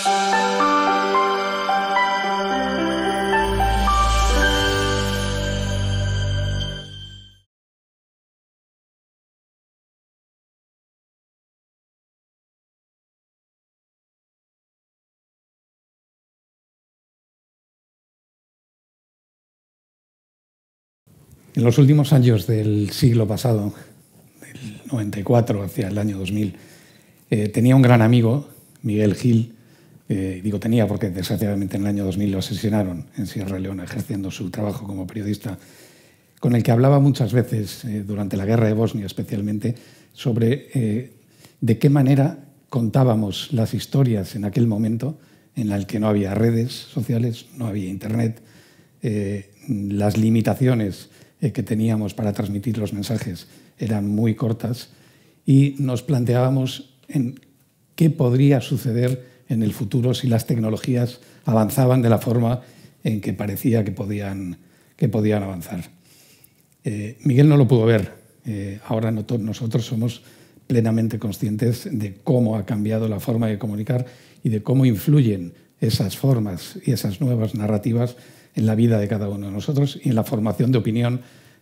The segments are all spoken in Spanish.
En los últimos años del siglo pasado, del 94 hacia el año 2000, tenía un gran amigo, Miguel Gil. Digo tenía porque desgraciadamente en el año 2000 lo asesinaron en Sierra Leona ejerciendo su trabajo como periodista, con el que hablaba muchas veces durante la guerra de Bosnia especialmente sobre de qué manera contábamos las historias en aquel momento en el que no había redes sociales, no había internet, las limitaciones que teníamos para transmitir los mensajes eran muy cortas y nos planteábamos en qué podría suceder en el futuro si las tecnologías avanzaban de la forma en que parecía que podían avanzar. Miguel no lo pudo ver. Ahora nosotros somos plenamente conscientes de cómo ha cambiado la forma de comunicar y de cómo influyen esas formas y esas nuevas narrativas en la vida de cada uno de nosotros y en la formación de opinión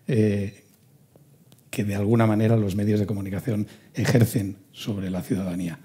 que de alguna manera los medios de comunicación ejercen sobre la ciudadanía.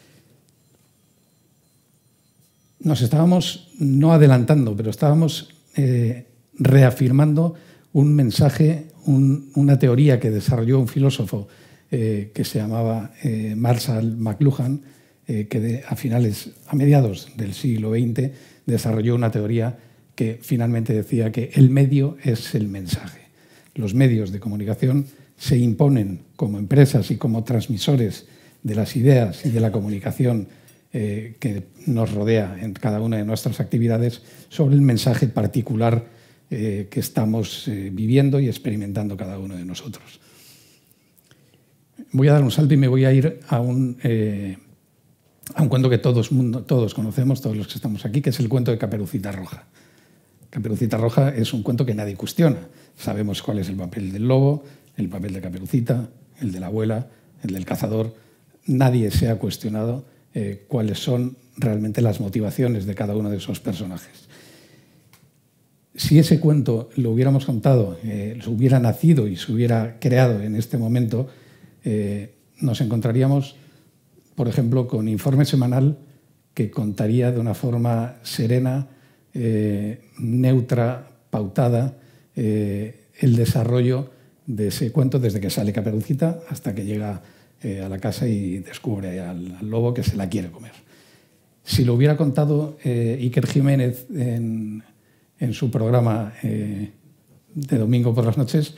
Nos estábamos no adelantando, pero estábamos reafirmando un mensaje, una teoría que desarrolló un filósofo que se llamaba Marshall McLuhan, que a mediados del siglo XX desarrolló una teoría que finalmente decía que el medio es el mensaje. Los medios de comunicación se imponen como empresas y como transmisores de las ideas y de la comunicación que nos rodea en cada una de nuestras actividades sobre el mensaje particular que estamos viviendo y experimentando cada uno de nosotros. Voy a dar un salto y me voy a ir a un cuento que todos conocemos, todos los que estamos aquí, que es el cuento de Caperucita Roja. Caperucita Roja es un cuento que nadie cuestiona. Sabemos cuál es el papel del lobo, el papel de Caperucita, el de la abuela, el del cazador. Nadie se ha cuestionado cuáles son realmente las motivaciones de cada uno de esos personajes. Si ese cuento lo hubiéramos contado, se hubiera nacido y se hubiera creado en este momento, nos encontraríamos, por ejemplo, con Informe Semanal, que contaría de una forma serena, neutra, pautada, el desarrollo de ese cuento desde que sale Caperucita hasta que llega a la casa y descubre al lobo que se la quiere comer. Si lo hubiera contado Iker Jiménez en su programa de domingo por las noches,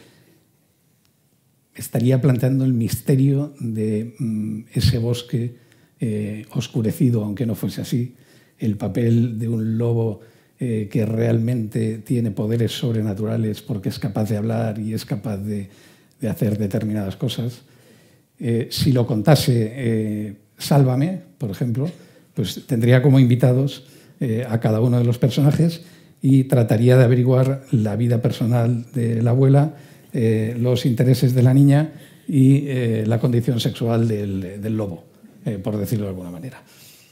estaría planteando el misterio de ese bosque oscurecido, aunque no fuese así, el papel de un lobo que realmente tiene poderes sobrenaturales porque es capaz de hablar y es capaz de hacer determinadas cosas. Si lo contase Sálvame, por ejemplo, pues tendría como invitados a cada uno de los personajes y trataría de averiguar la vida personal de la abuela, los intereses de la niña y la condición sexual del lobo, por decirlo de alguna manera.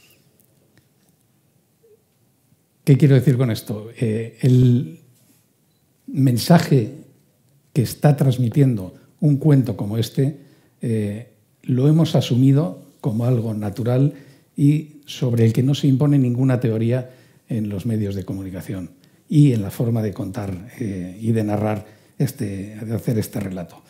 ¿Qué quiero decir con esto? El mensaje que está transmitiendo un cuento como este lo hemos asumido como algo natural y sobre el que no se impone ninguna teoría en los medios de comunicación y en la forma de contar y de narrar, de hacer este relato.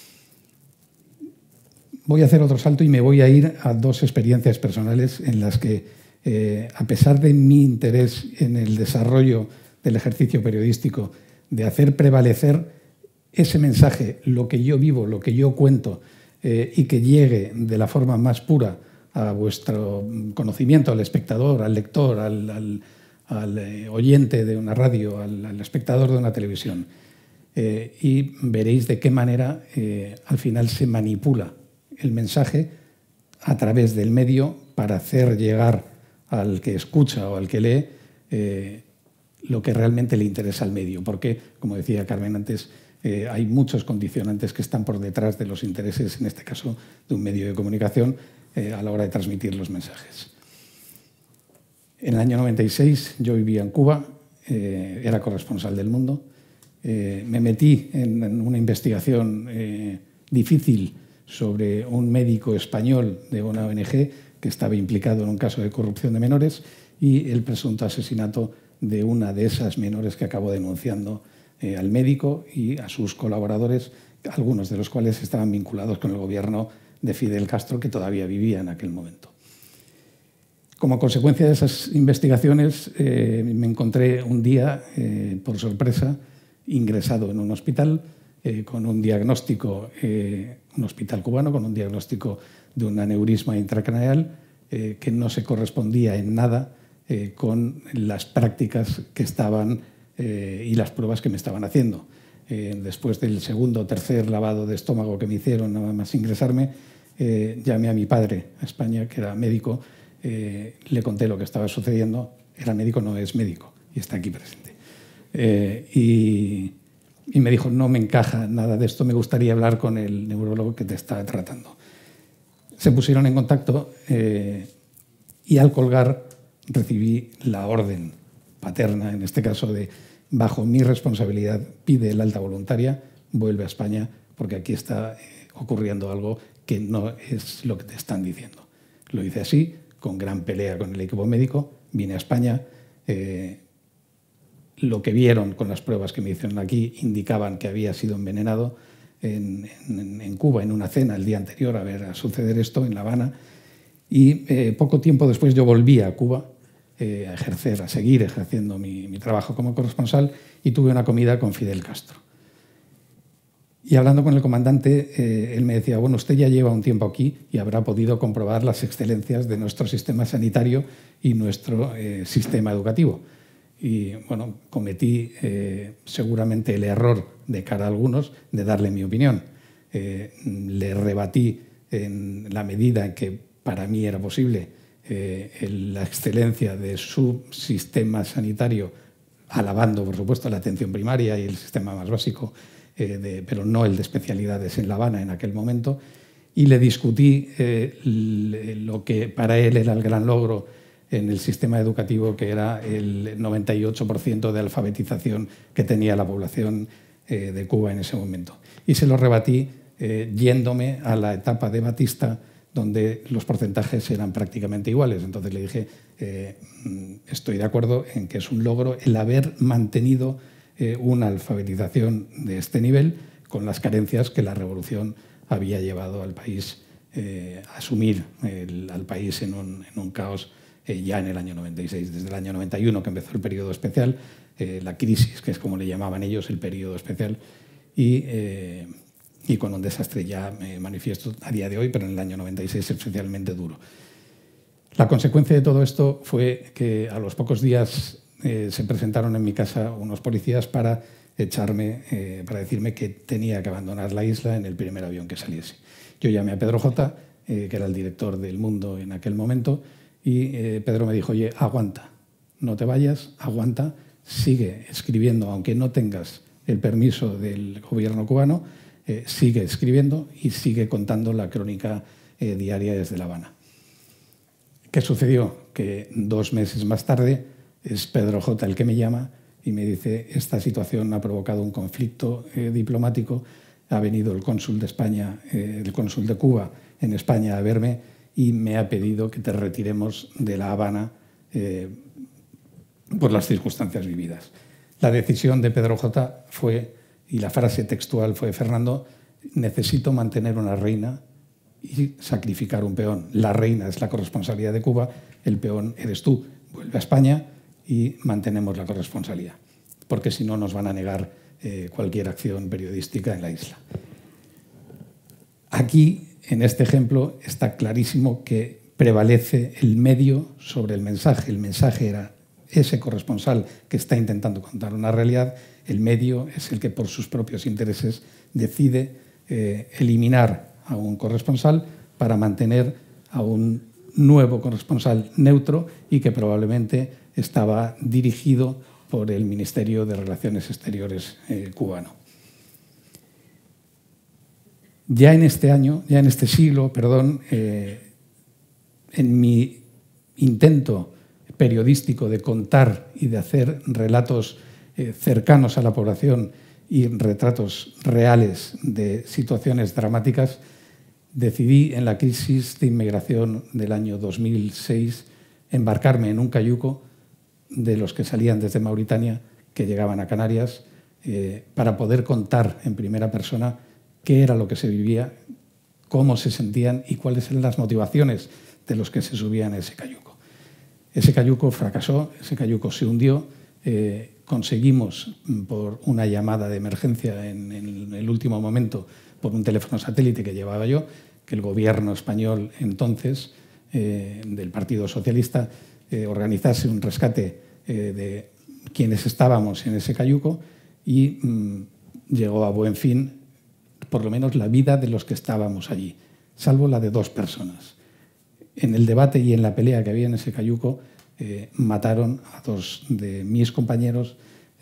Voy a hacer otro salto y me voy a ir a dos experiencias personales en las que, a pesar de mi interés en el desarrollo del ejercicio periodístico, de hacer prevalecer ese mensaje, lo que yo vivo, lo que yo cuento, y que llegue de la forma más pura a vuestro conocimiento, al espectador, al lector, al oyente de una radio, al espectador de una televisión. Y veréis de qué manera al final se manipula el mensaje a través del medio para hacer llegar al que escucha o al que lee lo que realmente le interesa al medio. Porque, como decía Carmen antes, hay muchos condicionantes que están por detrás de los intereses, en este caso, de un medio de comunicación a la hora de transmitir los mensajes. En el año 96 yo vivía en Cuba, era corresponsal del Mundo. Me metí en una investigación difícil sobre un médico español de una ONG que estaba implicado en un caso de corrupción de menores y el presunto asesinato de una de esas menores que acabó denunciando al médico y a sus colaboradores, algunos de los cuales estaban vinculados con el gobierno de Fidel Castro, que todavía vivía en aquel momento. Como consecuencia de esas investigaciones, me encontré un día, por sorpresa, ingresado en un hospital con un diagnóstico, un hospital cubano, con un diagnóstico de un aneurisma intracraneal que no se correspondía en nada con las prácticas que estaban y las pruebas que me estaban haciendo. Después del segundo o tercer lavado de estómago que me hicieron, nada más ingresarme, llamé a mi padre a España, que era médico, le conté lo que estaba sucediendo. Era médico, no es médico, y está aquí presente. Y me dijo, no me encaja nada de esto, me gustaría hablar con el neurólogo que te está tratando. Se pusieron en contacto y al colgar recibí la orden paterna, en este caso de, bajo mi responsabilidad, pide el alta voluntaria, vuelve a España, porque aquí está ocurriendo algo que no es lo que te están diciendo. Lo hice así, con gran pelea con el equipo médico, vine a España. Lo que vieron con las pruebas que me hicieron aquí indicaban que había sido envenenado en Cuba, en una cena el día anterior a ver a suceder esto en La Habana. Y poco tiempo después yo volví a Cuba a seguir ejerciendo mi trabajo como corresponsal, y tuve una comida con Fidel Castro. Y hablando con el comandante, él me decía, bueno, usted ya lleva un tiempo aquí y habrá podido comprobar las excelencias de nuestro sistema sanitario y nuestro sistema educativo. Y bueno, cometí seguramente el error, de cara a algunos, de darle mi opinión. Le rebatí en la medida en que para mí era posible la excelencia de su sistema sanitario, alabando, por supuesto, la atención primaria y el sistema más básico, pero no el de especialidades en La Habana en aquel momento, y le discutí lo que para él era el gran logro en el sistema educativo, que era el 98% de alfabetización que tenía la población de Cuba en ese momento. Y se lo rebatí yéndome a la etapa de Batista, donde los porcentajes eran prácticamente iguales. Entonces le dije, estoy de acuerdo en que es un logro el haber mantenido una alfabetización de este nivel, con las carencias que la revolución había llevado al país a asumir al país en un caos ya en el año 96. Desde el año 91, que empezó el periodo especial, la crisis, que es como le llamaban ellos, el periodo especial, y con un desastre ya manifiesto a día de hoy, pero en el año 96 especialmente duro. La consecuencia de todo esto fue que a los pocos días se presentaron en mi casa unos policías para echarme, para decirme que tenía que abandonar la isla en el primer avión que saliese. Yo llamé a Pedro J., que era el director del Mundo en aquel momento, y Pedro me dijo, oye, aguanta, no te vayas, aguanta, sigue escribiendo, aunque no tengas el permiso del gobierno cubano, sigue escribiendo y sigue contando la crónica diaria desde La Habana. ¿Qué sucedió? Que 2 meses más tarde es Pedro J. el que me llama y me dice, esta situación ha provocado un conflicto diplomático, ha venido el cónsul de España, el cónsul de Cuba en España a verme y me ha pedido que te retiremos de La Habana por las circunstancias vividas. La decisión de Pedro J. fue, y la frase textual fue, Fernando, necesito mantener una reina y sacrificar un peón. La reina es la corresponsabilidad de Cuba, el peón eres tú. Vuelve a España y mantenemos la corresponsalía, porque si no nos van a negar cualquier acción periodística en la isla. Aquí, en este ejemplo, está clarísimo que prevalece el medio sobre el mensaje. El mensaje era ese corresponsal que está intentando contar una realidad. El medio es el que, por sus propios intereses, decide eliminar a un corresponsal para mantener a un nuevo corresponsal neutro y que probablemente estaba dirigido por el Ministerio de Relaciones Exteriores cubano. Ya en este siglo, en mi intento periodístico de contar y de hacer relatos cercanos a la población y retratos reales de situaciones dramáticas, decidí en la crisis de inmigración del año 2006 embarcarme en un cayuco de los que salían desde Mauritania, que llegaban a Canarias, para poder contar en primera persona qué era lo que se vivía, cómo se sentían y cuáles eran las motivaciones de los que se subían a ese cayuco. Ese cayuco fracasó, ese cayuco se hundió. Conseguimos, por una llamada de emergencia en el último momento, por un teléfono satélite que llevaba yo, que el gobierno español entonces, del Partido Socialista, organizase un rescate de quienes estábamos en ese cayuco y llegó a buen fin, por lo menos, la vida de los que estábamos allí, salvo la de 2 personas. En el debate y en la pelea que había en ese cayuco, mataron a 2 de mis compañeros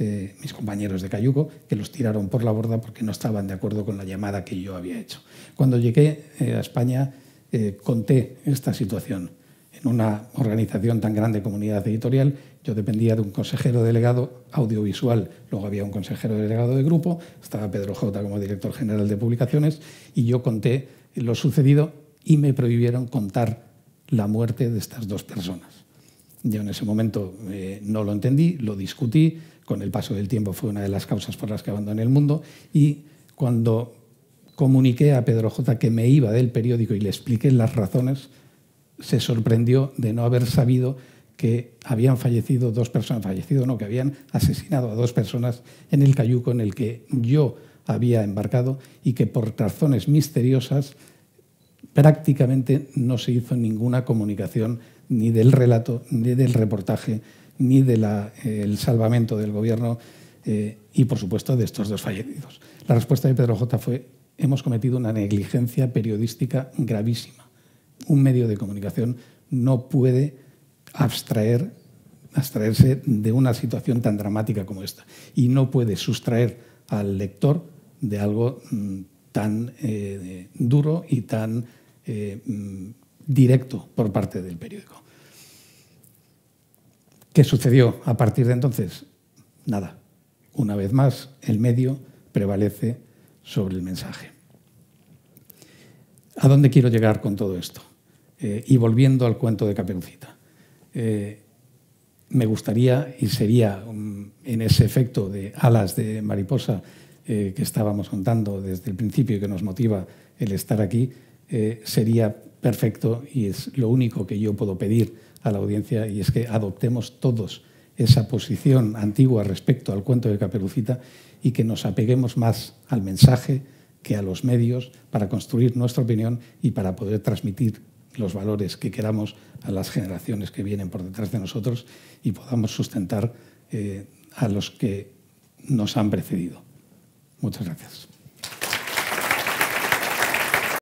de cayuco, que los tiraron por la borda porque no estaban de acuerdo con la llamada que yo había hecho. Cuando llegué a España, conté esta situación. En una organización tan grande, Comunidad Editorial, yo dependía de un consejero delegado audiovisual, luego había un consejero delegado de grupo, estaba Pedro Jota como director general de publicaciones, y yo conté lo sucedido y me prohibieron contar la muerte de estas 2 personas. Yo en ese momento no lo entendí, lo discutí, con el paso del tiempo fue una de las causas por las que abandoné el mundo, y cuando comuniqué a Pedro Jota que me iba del periódico y le expliqué las razones, se sorprendió de no haber sabido que habían fallecido 2 personas, que habían asesinado a 2 personas en el cayuco en el que yo había embarcado y que por razones misteriosas prácticamente no se hizo ninguna comunicación ni del relato, ni del reportaje, ni del salvamento del gobierno y, por supuesto, de estos 2 fallecidos. La respuesta de Pedro Jota fue: hemos cometido una negligencia periodística gravísima. Un medio de comunicación no puede abstraerse de una situación tan dramática como esta y no puede sustraer al lector de algo tan duro y tan directo por parte del periódico. ¿Qué sucedió a partir de entonces? Nada. Una vez más, el medio prevalece sobre el mensaje. ¿A dónde quiero llegar con todo esto? Y volviendo al cuento de Caperucita. Me gustaría, y sería en ese efecto de alas de mariposa que estábamos contando desde el principio y que nos motiva el estar aquí, sería perfecto, y es lo único que yo puedo pedir a la audiencia, y es que adoptemos todos esa posición antigua respecto al cuento de Caperucita y que nos apeguemos más al mensaje que a los medios para construir nuestra opinión y para poder transmitir los valores que queramos a las generaciones que vienen por detrás de nosotros y podamos sustentar a los que nos han precedido. Muchas gracias.